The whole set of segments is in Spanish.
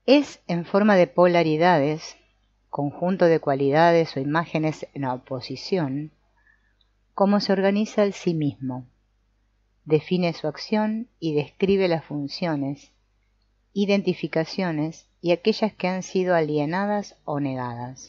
Es en forma de polaridades, conjunto de cualidades o imágenes en oposición, como se organiza el sí mismo, define su acción y describe las funciones, identificaciones y aquellas que han sido alienadas o negadas.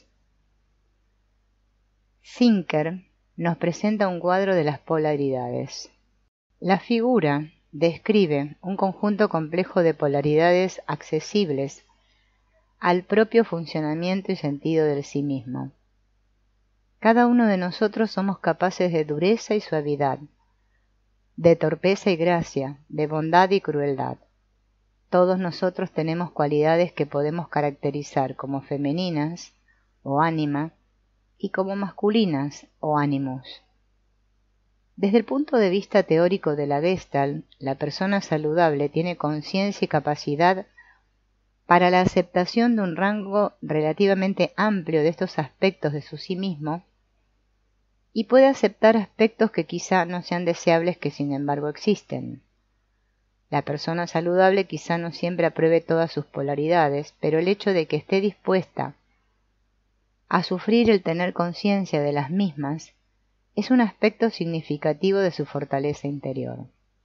Zinker nos presenta un cuadro de las polaridades. La figura describe un conjunto complejo de polaridades accesibles al propio funcionamiento y sentido del sí mismo. Cada uno de nosotros somos capaces de dureza y suavidad, de torpeza y gracia, de bondad y crueldad. Todos nosotros tenemos cualidades que podemos caracterizar como femeninas o ánima y como masculinas o ánimos. Desde el punto de vista teórico de la Gestalt, la persona saludable tiene conciencia y capacidad para la aceptación de un rango relativamente amplio de estos aspectos de su sí mismo y puede aceptar aspectos que quizá no sean deseables que sin embargo existen. La persona saludable quizá no siempre apruebe todas sus polaridades, pero el hecho de que esté dispuesta a sufrir el tener conciencia de las mismas es un aspecto significativo de su fortaleza interior.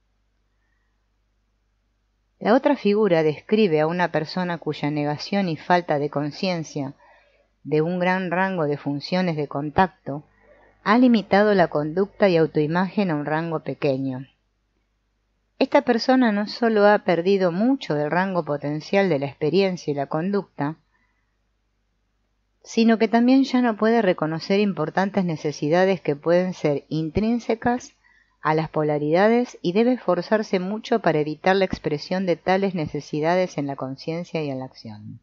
La otra figura describe a una persona cuya negación y falta de conciencia de un gran rango de funciones de contacto ha limitado la conducta y autoimagen a un rango pequeño. Esta persona no solo ha perdido mucho del rango potencial de la experiencia y la conducta, sino que también ya no puede reconocer importantes necesidades que pueden ser intrínsecas a las polaridades y debe esforzarse mucho para evitar la expresión de tales necesidades en la conciencia y en la acción.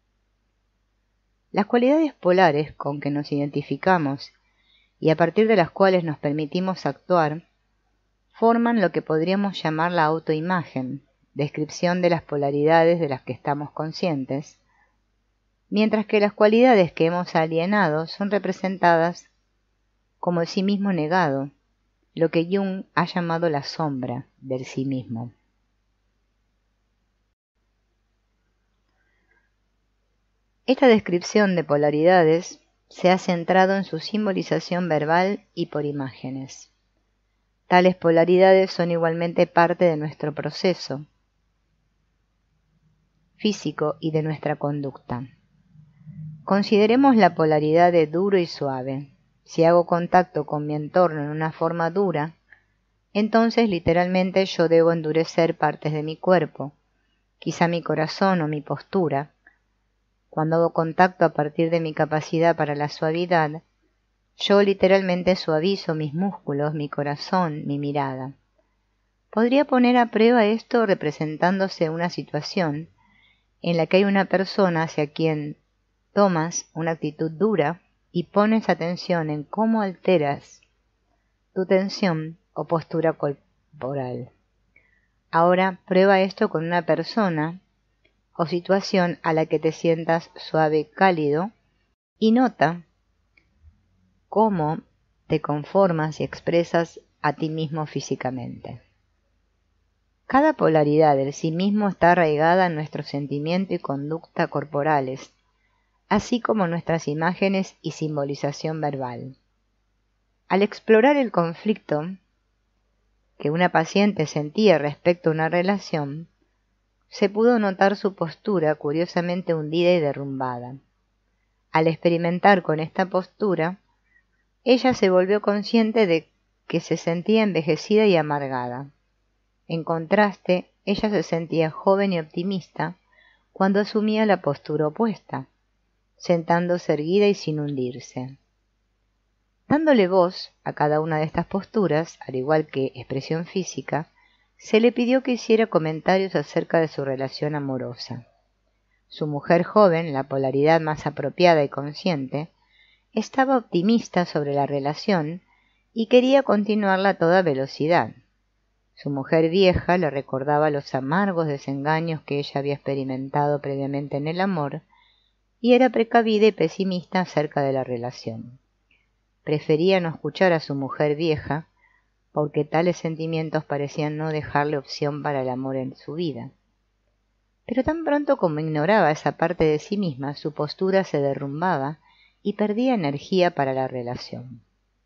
Las cualidades polares con que nos identificamos y a partir de las cuales nos permitimos actuar, forman lo que podríamos llamar la autoimagen, descripción de las polaridades de las que estamos conscientes, mientras que las cualidades que hemos alienado son representadas como el sí mismo negado, lo que Jung ha llamado la sombra del sí mismo. Esta descripción de polaridades se ha centrado en su simbolización verbal y por imágenes. Tales polaridades son igualmente parte de nuestro proceso físico y de nuestra conducta. Consideremos la polaridad de duro y suave. Si hago contacto con mi entorno en una forma dura, entonces literalmente yo debo endurecer partes de mi cuerpo, quizá mi corazón o mi postura. Cuando hago contacto a partir de mi capacidad para la suavidad, yo literalmente suavizo mis músculos, mi corazón, mi mirada. Podría poner a prueba esto representándose una situación en la que hay una persona hacia quien tomas una actitud dura y pones atención en cómo alteras tu tensión o postura corporal. Ahora prueba esto con una persona o situación a la que te sientas suave, cálido, y nota cómo te conformas y expresas a ti mismo físicamente. Cada polaridad del sí mismo está arraigada en nuestro sentimiento y conducta corporales, así como nuestras imágenes y simbolización verbal. Al explorar el conflicto que una paciente sentía respecto a una relación, se pudo notar su postura curiosamente hundida y derrumbada. Al experimentar con esta postura, ella se volvió consciente de que se sentía envejecida y amargada. En contraste, ella se sentía joven y optimista cuando asumía la postura opuesta, sentándose erguida y sin hundirse. Dándole voz a cada una de estas posturas, al igual que expresión física, se le pidió que hiciera comentarios acerca de su relación amorosa. Su mujer joven, la polaridad más apropiada y consciente, estaba optimista sobre la relación y quería continuarla a toda velocidad. Su mujer vieja le recordaba los amargos desengaños que ella había experimentado previamente en el amor y era precavida y pesimista acerca de la relación. Prefería no escuchar a su mujer vieja porque tales sentimientos parecían no dejarle opción para el amor en su vida. pero tan pronto como ignoraba esa parte de sí misma, su postura se derrumbaba y perdía energía para la relación.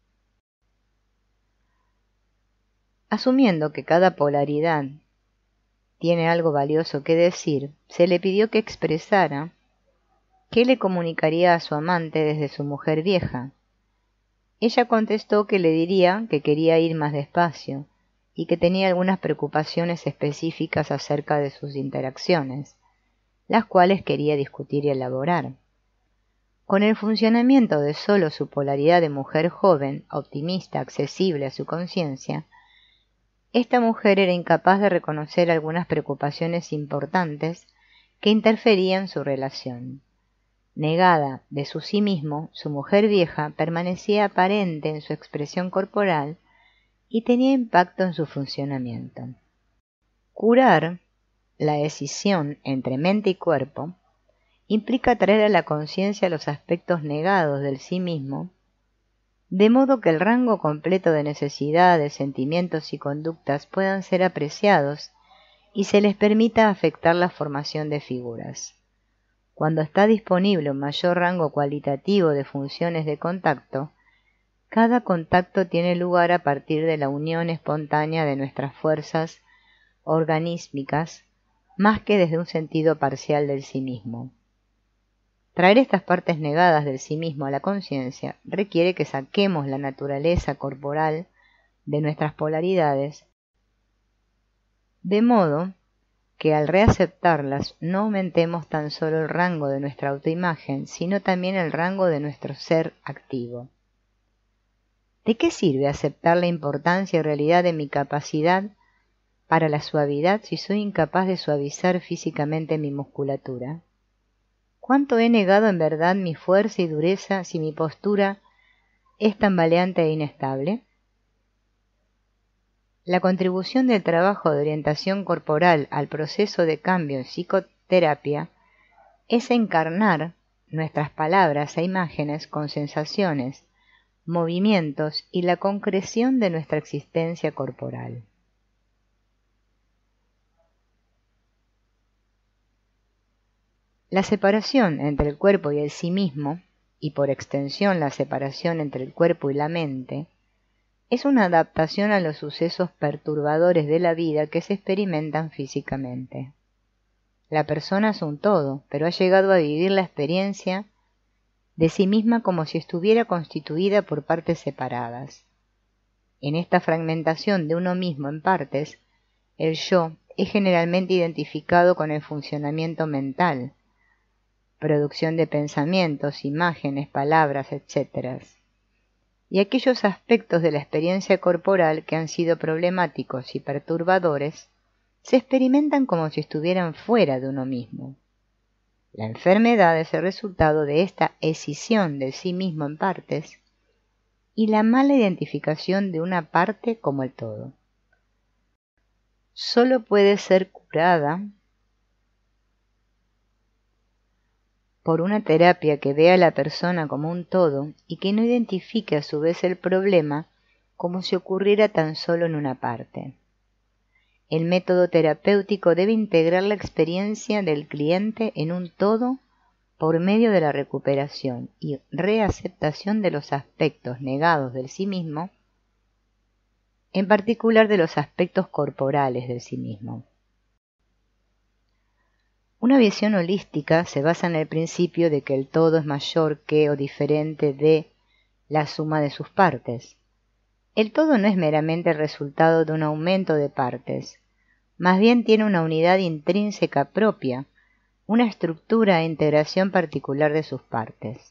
Asumiendo que cada polaridad tiene algo valioso que decir, se le pidió que expresara qué le comunicaría a su amante desde su mujer vieja. Ella contestó que le diría que quería ir más despacio y que tenía algunas preocupaciones específicas acerca de sus interacciones, las cuales quería discutir y elaborar. Con el funcionamiento de solo su polaridad de mujer joven, optimista, accesible a su conciencia, esta mujer era incapaz de reconocer algunas preocupaciones importantes que interferían en su relación. Negada de su sí mismo, su mujer vieja permanecía aparente en su expresión corporal y tenía impacto en su funcionamiento. Curar la escisión entre mente y cuerpo implica traer a la conciencia los aspectos negados del sí mismo, de modo que el rango completo de necesidades, sentimientos y conductas puedan ser apreciados y se les permita afectar la formación de figuras. Cuando está disponible un mayor rango cualitativo de funciones de contacto, cada contacto tiene lugar a partir de la unión espontánea de nuestras fuerzas organísmicas, más que desde un sentido parcial del sí mismo. Traer estas partes negadas del sí mismo a la conciencia requiere que saquemos la naturaleza corporal de nuestras polaridades, de modo que al reaceptarlas no aumentemos tan solo el rango de nuestra autoimagen, sino también el rango de nuestro ser activo. ¿De qué sirve aceptar la importancia y realidad de mi capacidad para la suavidad si soy incapaz de suavizar físicamente mi musculatura? ¿Cuánto he negado en verdad mi fuerza y dureza si mi postura es tambaleante e inestable? La contribución del trabajo de orientación corporal al proceso de cambio en psicoterapia es encarnar nuestras palabras e imágenes con sensaciones, movimientos y la concreción de nuestra existencia corporal. La separación entre el cuerpo y el sí mismo, y por extensión la separación entre el cuerpo y la mente, es una adaptación a los sucesos perturbadores de la vida que se experimentan físicamente. La persona es un todo, pero ha llegado a vivir la experiencia de sí misma como si estuviera constituida por partes separadas. En esta fragmentación de uno mismo en partes, el yo es generalmente identificado con el funcionamiento mental, producción de pensamientos, imágenes, palabras, etc. Y aquellos aspectos de la experiencia corporal que han sido problemáticos y perturbadores se experimentan como si estuvieran fuera de uno mismo. La enfermedad es el resultado de esta escisión de sí mismo en partes y la mala identificación de una parte como el todo. Solo puede ser curada por una terapia que vea a la persona como un todo y que no identifique a su vez el problema como si ocurriera tan solo en una parte. El método terapéutico debe integrar la experiencia del cliente en un todo por medio de la recuperación y reaceptación de los aspectos negados del sí mismo, en particular de los aspectos corporales del sí mismo. Una visión holística se basa en el principio de que el todo es mayor que o diferente de la suma de sus partes. El todo no es meramente el resultado de un aumento de partes, más bien tiene una unidad intrínseca propia, una estructura e integración particular de sus partes.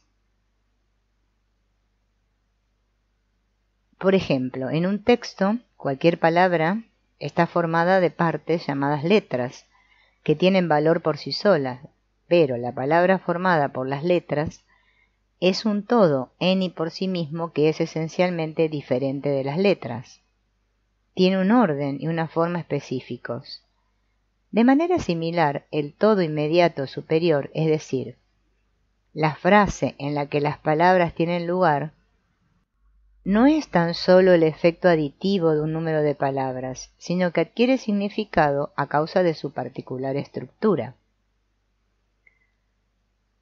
Por ejemplo, en un texto, cualquier palabra está formada de partes llamadas letras, que tienen valor por sí solas, pero la palabra formada por las letras es un todo en y por sí mismo que es esencialmente diferente de las letras. Tiene un orden y una forma específicos. De manera similar, el todo inmediato superior, es decir, la frase en la que las palabras tienen lugar, no es tan solo el efecto aditivo de un número de palabras, sino que adquiere significado a causa de su particular estructura.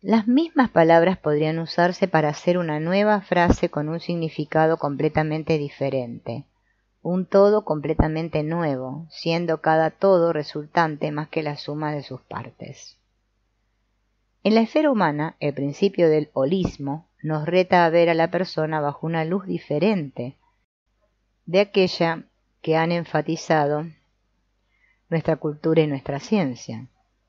Las mismas palabras podrían usarse para hacer una nueva frase con un significado completamente diferente, un todo completamente nuevo, siendo cada todo resultante más que la suma de sus partes. En la esfera humana, el principio del holismo nos reta a ver a la persona bajo una luz diferente de aquella que han enfatizado nuestra cultura y nuestra ciencia.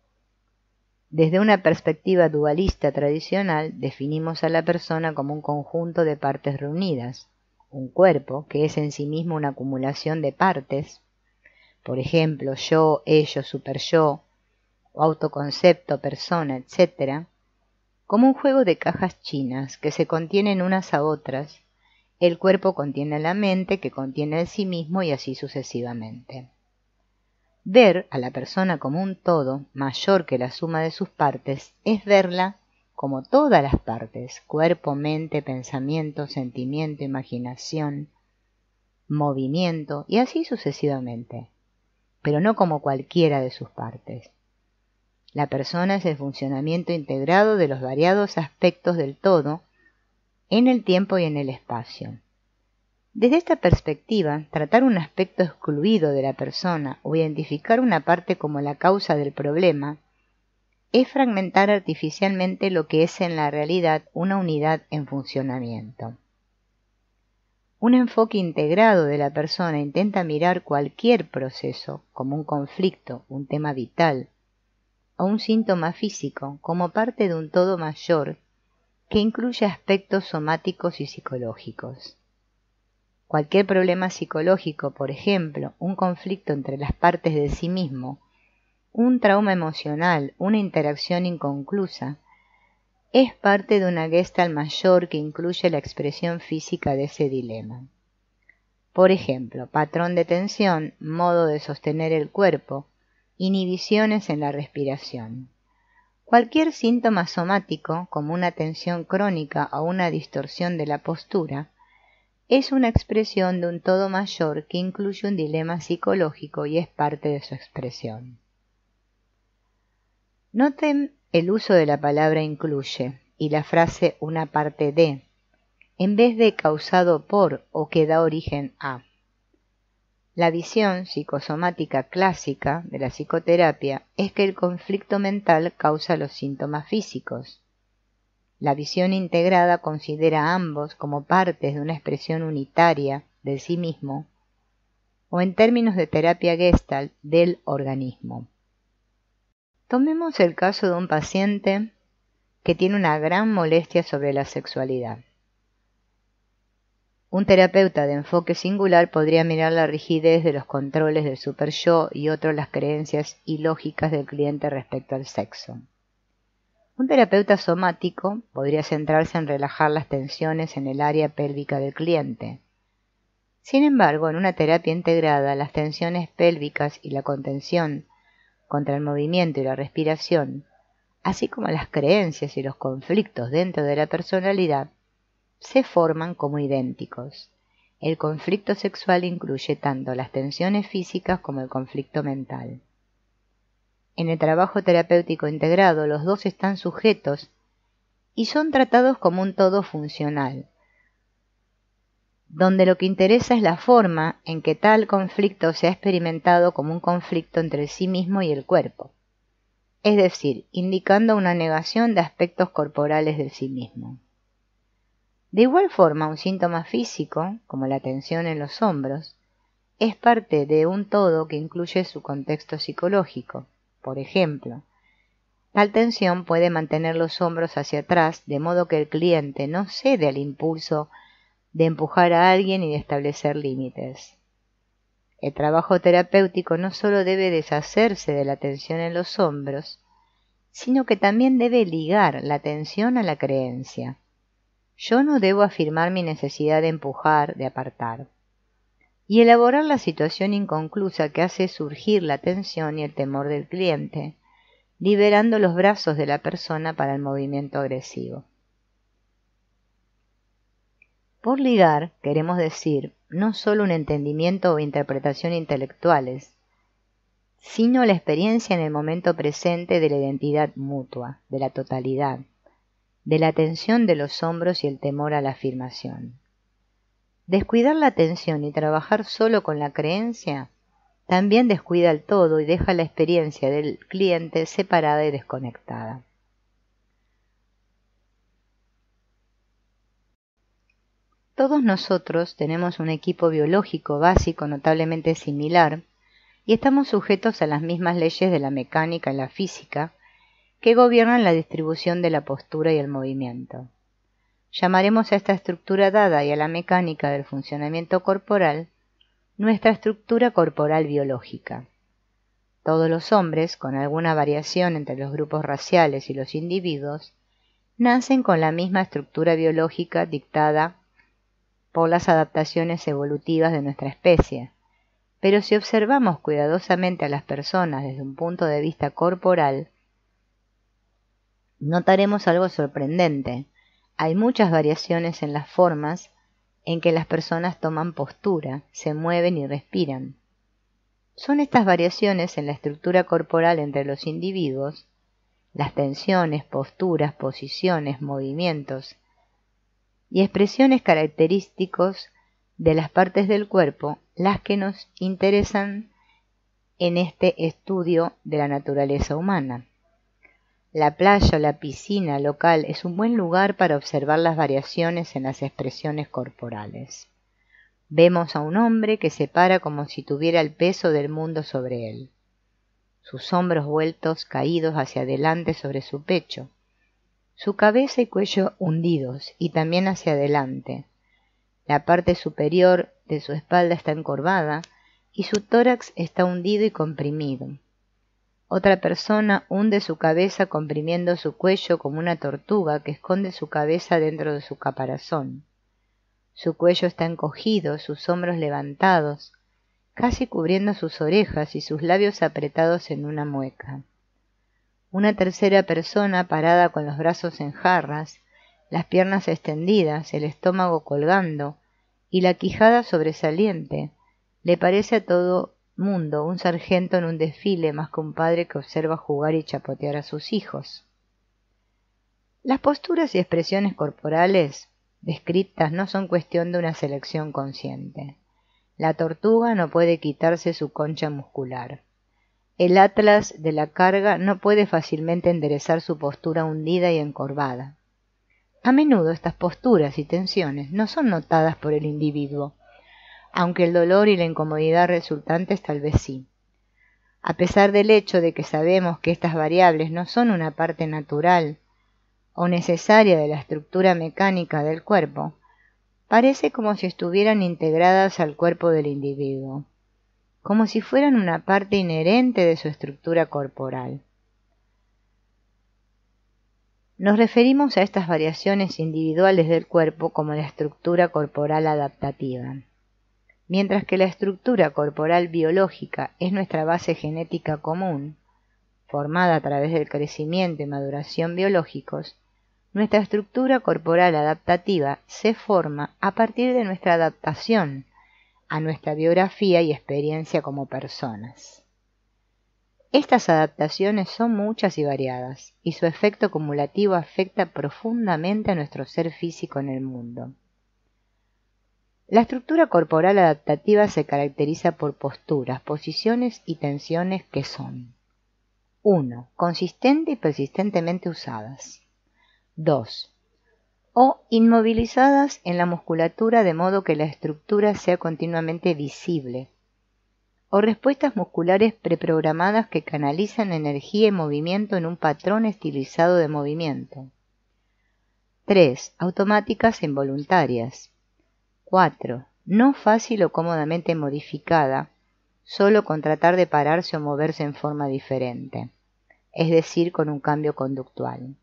Desde una perspectiva dualista tradicional, definimos a la persona como un conjunto de partes reunidas, un cuerpo que es en sí mismo una acumulación de partes, por ejemplo, yo, ello, superyo, o autoconcepto, persona, etc., como un juego de cajas chinas que se contienen unas a otras. El cuerpo contiene la mente, que contiene el sí mismo, y así sucesivamente. Ver a la persona como un todo mayor que la suma de sus partes es verla como todas las partes, cuerpo, mente, pensamiento, sentimiento, imaginación, movimiento, y así sucesivamente, pero no como cualquiera de sus partes. La persona es el funcionamiento integrado de los variados aspectos del todo en el tiempo y en el espacio. Desde esta perspectiva, tratar un aspecto excluido de la persona o identificar una parte como la causa del problema es fragmentar artificialmente lo que es en la realidad una unidad en funcionamiento. Un enfoque integrado de la persona intenta mirar cualquier proceso como un conflicto, un tema vital o un síntoma físico como parte de un todo mayor que incluye aspectos somáticos y psicológicos. Cualquier problema psicológico, por ejemplo, un conflicto entre las partes de sí mismo, un trauma emocional, una interacción inconclusa, es parte de una gestalt mayor que incluye la expresión física de ese dilema. Por ejemplo, patrón de tensión, modo de sostener el cuerpo, inhibiciones en la respiración. Cualquier síntoma somático, como una tensión crónica o una distorsión de la postura, es una expresión de un todo mayor que incluye un dilema psicológico y es parte de su expresión. Noten el uso de la palabra incluye y la frase una parte de, en vez de causado por o que da origen a. La visión psicosomática clásica de la psicoterapia es que el conflicto mental causa los síntomas físicos. La visión integrada considera a ambos como partes de una expresión unitaria del sí mismo, o en términos de terapia Gestalt, del organismo. Tomemos el caso de un paciente que tiene una gran molestia sobre la sexualidad. Un terapeuta de enfoque singular podría mirar la rigidez de los controles del superyo y otro las creencias ilógicas del cliente respecto al sexo. Un terapeuta somático podría centrarse en relajar las tensiones en el área pélvica del cliente. Sin embargo, en una terapia integrada, las tensiones pélvicas y la contención contra el movimiento y la respiración, así como las creencias y los conflictos dentro de la personalidad, se forman como idénticos. El conflicto sexual incluye tanto las tensiones físicas como el conflicto mental. En el trabajo terapéutico integrado, los dos están sujetos y son tratados como un todo funcional, donde lo que interesa es la forma en que tal conflicto se ha experimentado como un conflicto entre el sí mismo y el cuerpo, es decir, indicando una negación de aspectos corporales del sí mismo. De igual forma, un síntoma físico, como la tensión en los hombros, es parte de un todo que incluye su contexto psicológico. Por ejemplo, tal tensión puede mantener los hombros hacia atrás, de modo que el cliente no cede al impulso de empujar a alguien y de establecer límites. El trabajo terapéutico no solo debe deshacerse de la tensión en los hombros, sino que también debe ligar la tensión a la creencia. Yo no debo afirmar mi necesidad de empujar, de apartar, y elaborar la situación inconclusa que hace surgir la tensión y el temor del cliente, liberando los brazos de la persona para el movimiento agresivo. Por ligar, queremos decir no solo un entendimiento o interpretación intelectuales, sino la experiencia en el momento presente de la identidad mutua, de la totalidad, de la tensión de los hombros y el temor a la afirmación. Descuidar la atención y trabajar solo con la creencia también descuida el todo y deja la experiencia del cliente separada y desconectada. Todos nosotros tenemos un equipo biológico básico notablemente similar y estamos sujetos a las mismas leyes de la mecánica y la física que gobiernan la distribución de la postura y el movimiento. Llamaremos a esta estructura dada y a la mecánica del funcionamiento corporal nuestra estructura corporal biológica. Todos los hombres, con alguna variación entre los grupos raciales y los individuos, nacen con la misma estructura biológica dictada por las adaptaciones evolutivas de nuestra especie. Pero si observamos cuidadosamente a las personas desde un punto de vista corporal, notaremos algo sorprendente. Hay muchas variaciones en las formas en que las personas toman postura, se mueven y respiran. Son estas variaciones en la estructura corporal entre los individuos, las tensiones, posturas, posiciones, movimientos y expresiones característicos de las partes del cuerpo, las que nos interesan en este estudio de la naturaleza humana. La playa o la piscina local es un buen lugar para observar las variaciones en las expresiones corporales. Vemos a un hombre que se para como si tuviera el peso del mundo sobre él, sus hombros vueltos caídos hacia adelante sobre su pecho, su cabeza y cuello hundidos y también hacia adelante. La parte superior de su espalda está encorvada y su tórax está hundido y comprimido. Otra persona hunde su cabeza comprimiendo su cuello como una tortuga que esconde su cabeza dentro de su caparazón. Su cuello está encogido, sus hombros levantados, casi cubriendo sus orejas y sus labios apretados en una mueca. Una tercera persona parada con los brazos en jarras, las piernas extendidas, el estómago colgando y la quijada sobresaliente, le parece a todo mundo un sargento en un desfile más que un padre que observa jugar y chapotear a sus hijos. Las posturas y expresiones corporales descritas no son cuestión de una selección consciente. La tortuga no puede quitarse su concha muscular. El atlas de la carga no puede fácilmente enderezar su postura hundida y encorvada. A menudo estas posturas y tensiones no son notadas por el individuo, aunque el dolor y la incomodidad resultantes tal vez sí. A pesar del hecho de que sabemos que estas variables no son una parte natural o necesaria de la estructura mecánica del cuerpo, parece como si estuvieran integradas al cuerpo del individuo, como si fueran una parte inherente de su estructura corporal. Nos referimos a estas variaciones individuales del cuerpo como la estructura corporal adaptativa. Mientras que la estructura corporal biológica es nuestra base genética común, formada a través del crecimiento y maduración biológicos, nuestra estructura corporal adaptativa se forma a partir de nuestra adaptación a nuestra biografía y experiencia como personas. Estas adaptaciones son muchas y variadas, y su efecto cumulativo afecta profundamente a nuestro ser físico en el mundo. La estructura corporal adaptativa se caracteriza por posturas, posiciones y tensiones que son: 1. Consistente y persistentemente usadas. 2. O inmovilizadas en la musculatura de modo que la estructura sea continuamente visible. O respuestas musculares preprogramadas que canalizan energía y movimiento en un patrón estilizado de movimiento. 3. Automáticas e involuntarias. 4. No fácil o cómodamente modificada, solo con tratar de pararse o moverse en forma diferente, es decir, con un cambio conductual.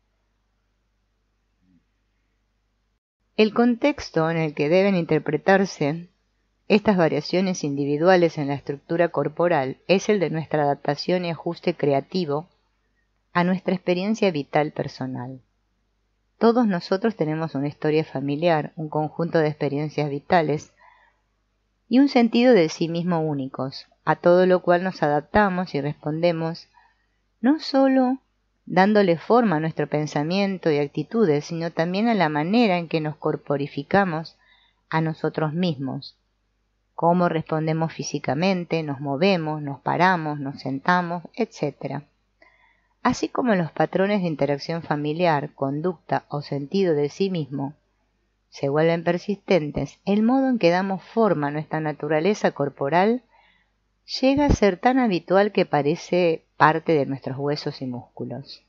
El contexto en el que deben interpretarse estas variaciones individuales en la estructura corporal es el de nuestra adaptación y ajuste creativo a nuestra experiencia vital personal. Todos nosotros tenemos una historia familiar, un conjunto de experiencias vitales y un sentido de sí mismo únicos, a todo lo cual nos adaptamos y respondemos no solo dándole forma a nuestro pensamiento y actitudes, sino también a la manera en que nos corporificamos a nosotros mismos, cómo respondemos físicamente, nos movemos, nos paramos, nos sentamos, etc. Así como los patrones de interacción familiar, conducta o sentido de sí mismo se vuelven persistentes, el modo en que damos forma a nuestra naturaleza corporal llega a ser tan habitual que parece parte de nuestros huesos y músculos.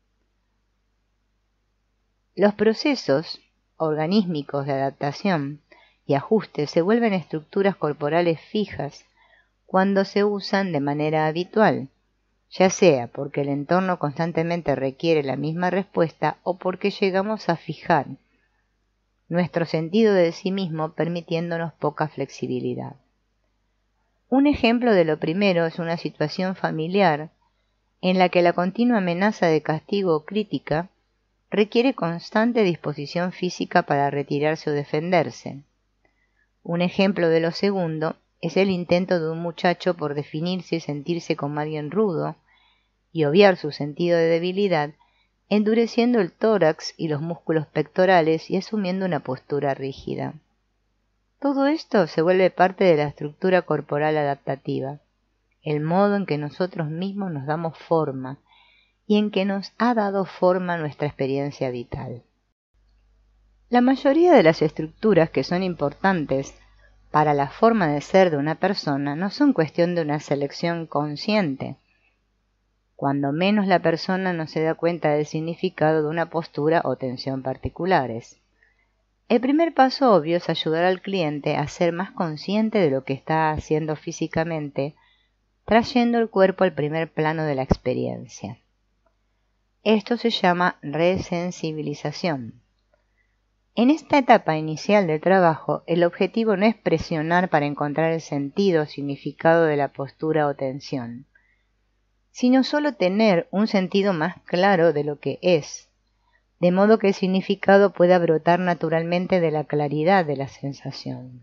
Los procesos organísmicos de adaptación y ajuste se vuelven estructuras corporales fijas cuando se usan de manera habitual, ya sea porque el entorno constantemente requiere la misma respuesta o porque llegamos a fijar nuestro sentido de sí mismo permitiéndonos poca flexibilidad. Un ejemplo de lo primero es una situación familiar en la que la continua amenaza de castigo o crítica requiere constante disposición física para retirarse o defenderse. Un ejemplo de lo segundo es el intento de un muchacho por definirse y sentirse como alguien rudo y obviar su sentido de debilidad, endureciendo el tórax y los músculos pectorales y asumiendo una postura rígida. Todo esto se vuelve parte de la estructura corporal adaptativa, el modo en que nosotros mismos nos damos forma y en que nos ha dado forma nuestra experiencia vital. La mayoría de las estructuras que son importantes para la forma de ser de una persona no son cuestión de una selección consciente, cuando menos la persona no se da cuenta del significado de una postura o tensión particulares. El primer paso obvio es ayudar al cliente a ser más consciente de lo que está haciendo físicamente, trayendo el cuerpo al primer plano de la experiencia. Esto se llama resensibilización. En esta etapa inicial del trabajo, el objetivo no es presionar para encontrar el sentido o significado de la postura o tensión, sino solo tener un sentido más claro de lo que es, de modo que el significado pueda brotar naturalmente de la claridad de la sensación.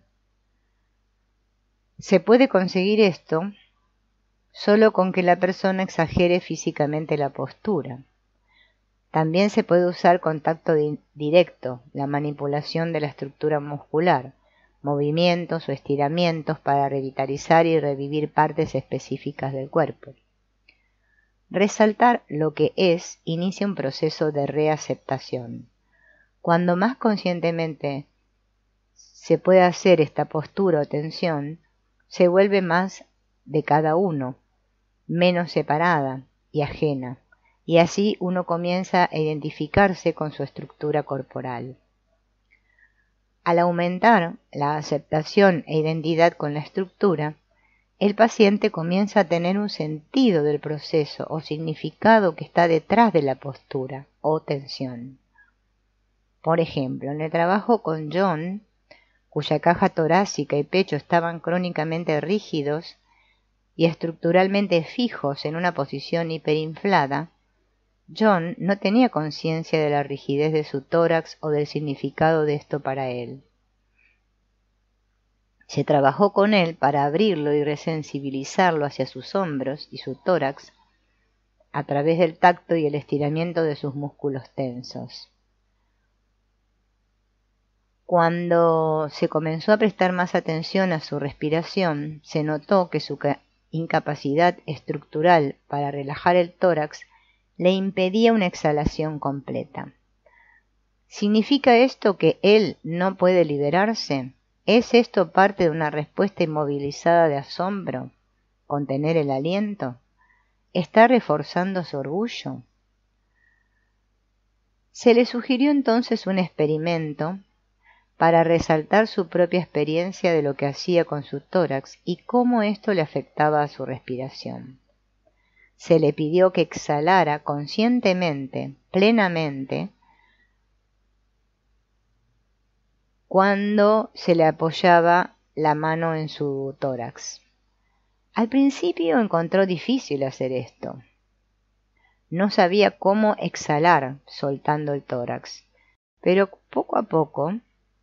Se puede conseguir esto solo con que la persona exagere físicamente la postura. También se puede usar contacto directo, la manipulación de la estructura muscular, movimientos o estiramientos para revitalizar y revivir partes específicas del cuerpo. Resaltar lo que es inicia un proceso de reaceptación. Cuando más conscientemente se puede hacer esta postura o tensión, se vuelve más de cada uno, menos separada y ajena, y así uno comienza a identificarse con su estructura corporal. Al aumentar la aceptación e identidad con la estructura, el paciente comienza a tener un sentido del proceso o significado que está detrás de la postura o tensión. Por ejemplo, en el trabajo con John, cuya caja torácica y pecho estaban crónicamente rígidos y estructuralmente fijos en una posición hiperinflada, John no tenía conciencia de la rigidez de su tórax o del significado de esto para él. Se trabajó con él para abrirlo y resensibilizarlo hacia sus hombros y su tórax a través del tacto y el estiramiento de sus músculos tensos. Cuando se comenzó a prestar más atención a su respiración, se notó que su incapacidad estructural para relajar el tórax le impedía una exhalación completa. ¿Significa esto que él no puede liberarse? ¿Es esto parte de una respuesta inmovilizada de asombro? ¿Contener el aliento? ¿Está reforzando su orgullo? Se le sugirió entonces un experimento para resaltar su propia experiencia de lo que hacía con su tórax y cómo esto le afectaba a su respiración. Se le pidió que exhalara conscientemente, plenamente, cuando se le apoyaba la mano en su tórax. Al principio encontró difícil hacer esto. No sabía cómo exhalar soltando el tórax, pero poco a poco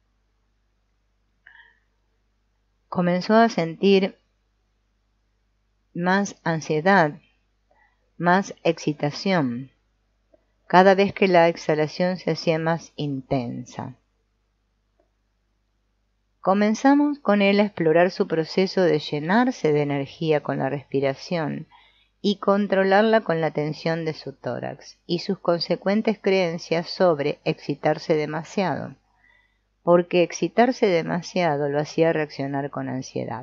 comenzó a sentir más ansiedad, más excitación, cada vez que la exhalación se hacía más intensa. Comenzamos con él a explorar su proceso de llenarse de energía con la respiración y controlarla con la tensión de su tórax y sus consecuentes creencias sobre excitarse demasiado, porque excitarse demasiado lo hacía reaccionar con ansiedad.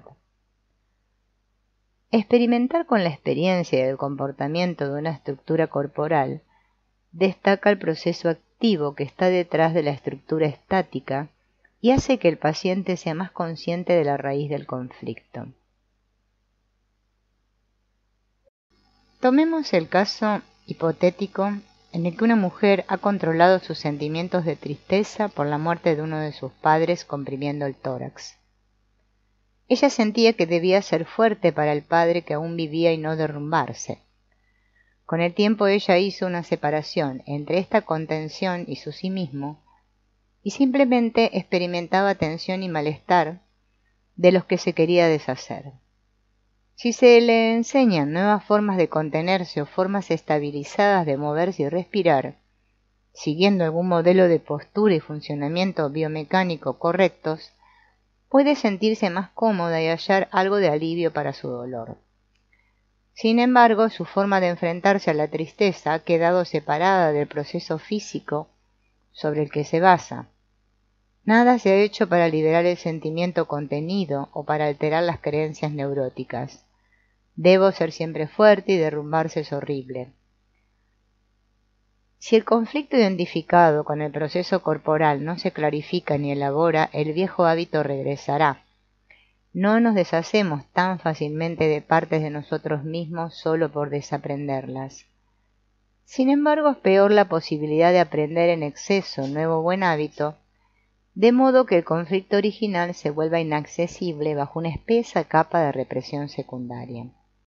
Experimentar con la experiencia y el comportamiento de una estructura corporal destaca el proceso activo que está detrás de la estructura estática y hace que el paciente sea más consciente de la raíz del conflicto. Tomemos el caso hipotético en el que una mujer ha controlado sus sentimientos de tristeza por la muerte de uno de sus padres comprimiendo el tórax. Ella sentía que debía ser fuerte para el padre que aún vivía y no derrumbarse. Con el tiempo ella hizo una separación entre esta contención y su sí mismo, y simplemente experimentaba tensión y malestar de los que se quería deshacer. Si se le enseñan nuevas formas de contenerse o formas estabilizadas de moverse y respirar, siguiendo algún modelo de postura y funcionamiento biomecánico correctos, puede sentirse más cómoda y hallar algo de alivio para su dolor. Sin embargo, su forma de enfrentarse a la tristeza ha quedado separada del proceso físico sobre el que se basa. Nada se ha hecho para liberar el sentimiento contenido o para alterar las creencias neuróticas. Debo ser siempre fuerte y derrumbarse es horrible. Si el conflicto identificado con el proceso corporal no se clarifica ni elabora, el viejo hábito regresará. No nos deshacemos tan fácilmente de partes de nosotros mismos solo por desaprenderlas. Sin embargo, es peor la posibilidad de aprender en exceso nuevo buen hábito, de modo que el conflicto original se vuelva inaccesible bajo una espesa capa de represión secundaria.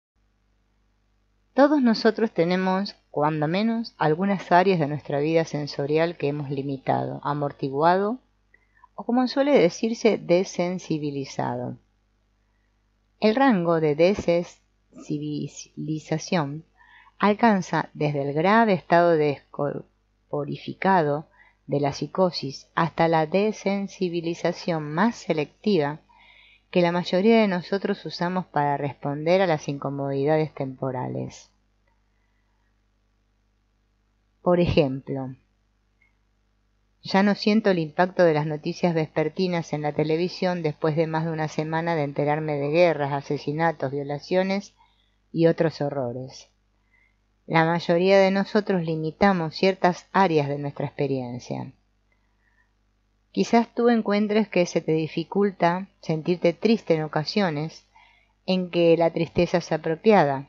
Todos nosotros tenemos, cuando menos, algunas áreas de nuestra vida sensorial que hemos limitado, amortiguado o, como suele decirse, desensibilizado. El rango de desensibilización alcanza desde el grave estado descorporificado de la psicosis hasta la desensibilización más selectiva que la mayoría de nosotros usamos para responder a las incomodidades temporales. Por ejemplo, ya no siento el impacto de las noticias vespertinas en la televisión después de más de una semana de enterarme de guerras, asesinatos, violaciones y otros horrores. La mayoría de nosotros limitamos ciertas áreas de nuestra experiencia. Quizás tú encuentres que se te dificulta sentirte triste en ocasiones en que la tristeza es apropiada,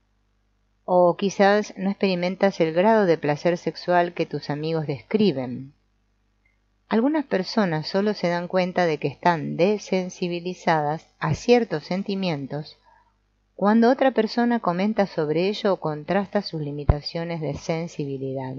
o quizás no experimentas el grado de placer sexual que tus amigos describen. Algunas personas solo se dan cuenta de que están desensibilizadas a ciertos sentimientos cuando otra persona comenta sobre ello o contrasta sus limitaciones de sensibilidad.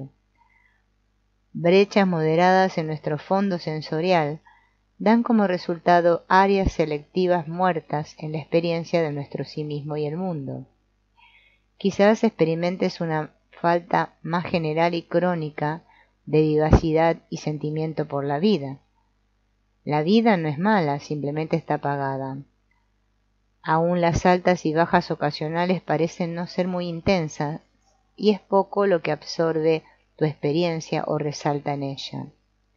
Brechas moderadas en nuestro fondo sensorial dan como resultado áreas selectivas muertas en la experiencia de nuestro sí mismo y el mundo. Quizás experimentes una falta más general y crónica de vivacidad y sentimiento por la vida. La vida no es mala, simplemente está apagada. Aún las altas y bajas ocasionales parecen no ser muy intensas, y es poco lo que absorbe tu experiencia o resalta en ella.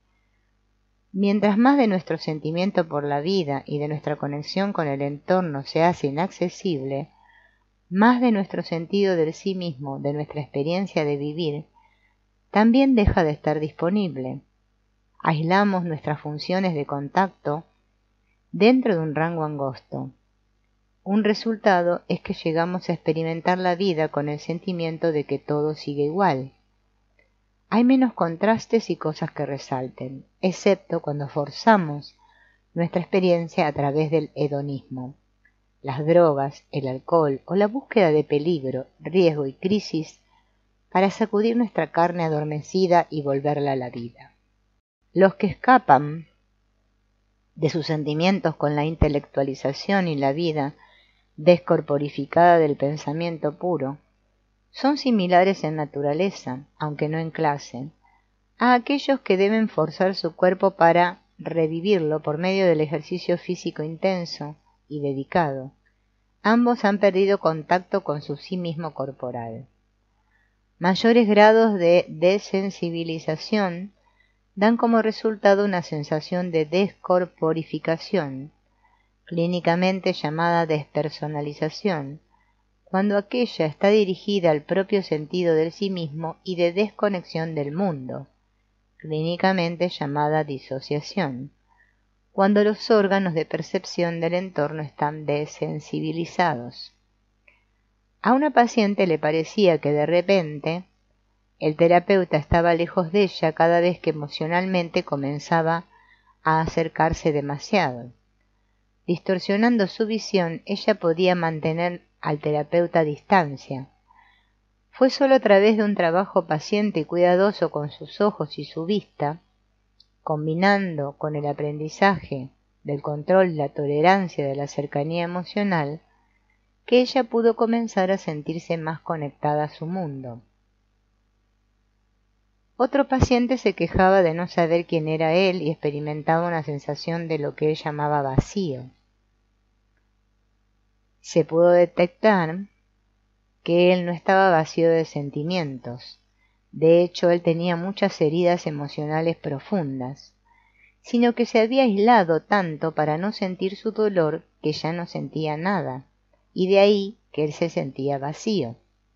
Mientras más de nuestro sentimiento por la vida y de nuestra conexión con el entorno se hace inaccesible, más de nuestro sentido del sí mismo, de nuestra experiencia de vivir, también deja de estar disponible. Aislamos nuestras funciones de contacto dentro de un rango angosto. Un resultado es que llegamos a experimentar la vida con el sentimiento de que todo sigue igual. Hay menos contrastes y cosas que resalten, excepto cuando forzamos nuestra experiencia a través del hedonismo. Las drogas, el alcohol o la búsqueda de peligro, riesgo y crisis para sacudir nuestra carne adormecida y volverla a la vida. Los que escapan de sus sentimientos con la intelectualización y la vida descorporificada del pensamiento puro, son similares en naturaleza, aunque no en clase, a aquellos que deben forzar su cuerpo para revivirlo por medio del ejercicio físico intenso y dedicado. Ambos han perdido contacto con su sí mismo corporal. Mayores grados de desensibilización dan como resultado una sensación de descorporificación, clínicamente llamada despersonalización, cuando aquella está dirigida al propio sentido del sí mismo y de desconexión del mundo, clínicamente llamada disociación, cuando los órganos de percepción del entorno están desensibilizados. A una paciente le parecía que de repente el terapeuta estaba lejos de ella cada vez que emocionalmente comenzaba a acercarse demasiado. Distorsionando su visión, ella podía mantener al terapeuta a distancia. Fue solo a través de un trabajo paciente y cuidadoso con sus ojos y su vista, combinando con el aprendizaje del control y la tolerancia de la cercanía emocional, que ella pudo comenzar a sentirse más conectada a su mundo. Otro paciente se quejaba de no saber quién era él y experimentaba una sensación de lo que él llamaba vacío. Se pudo detectar que él no estaba vacío de sentimientos. De hecho, él tenía muchas heridas emocionales profundas, sino que se había aislado tanto para no sentir su dolor que ya no sentía nada, y de ahí que él se sentía vacío.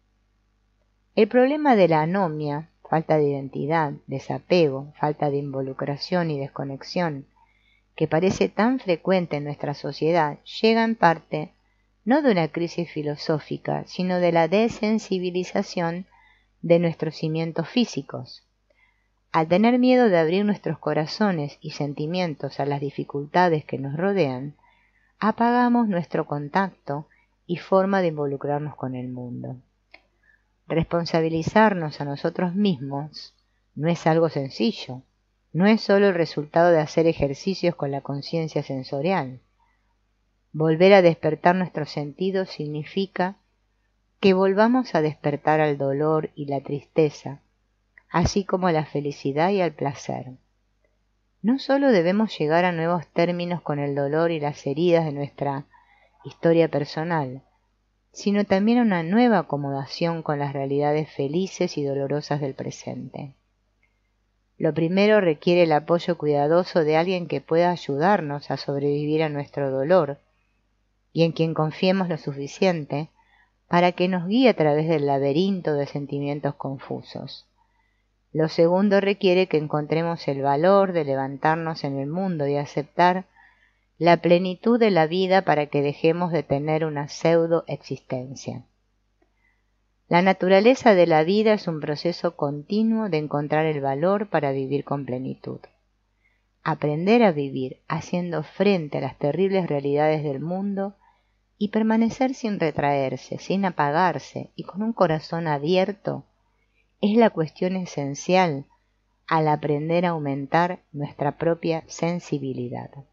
El problema de la anomia, falta de identidad, desapego, falta de involucración y desconexión, que parece tan frecuente en nuestra sociedad, llega en parte no de una crisis filosófica, sino de la desensibilización de nuestros cimientos físicos. Al tener miedo de abrir nuestros corazones y sentimientos a las dificultades que nos rodean, apagamos nuestro contacto y forma de involucrarnos con el mundo. Responsabilizarnos a nosotros mismos no es algo sencillo, no es solo el resultado de hacer ejercicios con la conciencia sensorial. Volver a despertar nuestros sentidos significa que volvamos a despertar al dolor y la tristeza, así como a la felicidad y al placer. No solo debemos llegar a nuevos términos con el dolor y las heridas de nuestra historia personal, sino también a una nueva acomodación con las realidades felices y dolorosas del presente. Lo primero requiere el apoyo cuidadoso de alguien que pueda ayudarnos a sobrevivir a nuestro dolor y en quien confiemos lo suficiente para que nos guíe a través del laberinto de sentimientos confusos. Lo segundo requiere que encontremos el valor de levantarnos en el mundo y aceptar la plenitud de la vida para que dejemos de tener una pseudo-existencia. La naturaleza de la vida es un proceso continuo de encontrar el valor para vivir con plenitud. Aprender a vivir haciendo frente a las terribles realidades del mundo y permanecer sin retraerse, sin apagarse y con un corazón abierto es la cuestión esencial al aprender a aumentar nuestra propia sensibilidad.